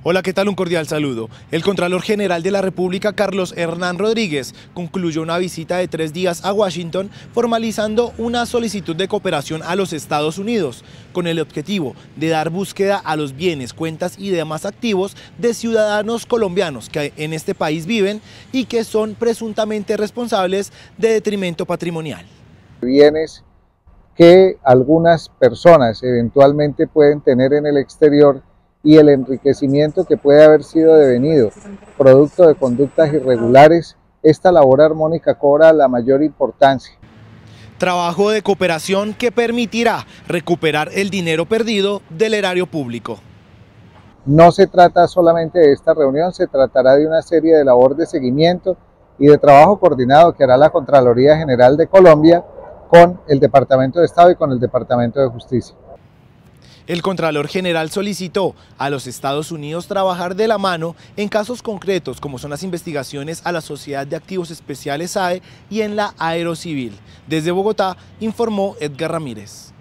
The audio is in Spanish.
Hola, ¿qué tal? Un cordial saludo. El Contralor General de la República, Carlos Hernán Rodríguez, concluyó una visita de 3 días a Washington, formalizando una solicitud de cooperación a los Estados Unidos, con el objetivo de dar búsqueda a los bienes, cuentas y demás activos de ciudadanos colombianos que en este país viven y que son presuntamente responsables de detrimento patrimonial. Bienes que algunas personas eventualmente pueden tener en el exterior y el enriquecimiento que puede haber sido devenido producto de conductas irregulares, esta labor armónica cobra la mayor importancia. Trabajo de cooperación que permitirá recuperar el dinero perdido del erario público. No se trata solamente de esta reunión, se tratará de una serie de labor de seguimiento y de trabajo coordinado que hará la Contraloría General de Colombia con el Departamento de Estado y con el Departamento de Justicia. El Contralor General solicitó a los Estados Unidos trabajar de la mano en casos concretos como son las investigaciones a la Sociedad de Activos Especiales SAE y en la Aerocivil. Desde Bogotá informó Edgar Ramírez.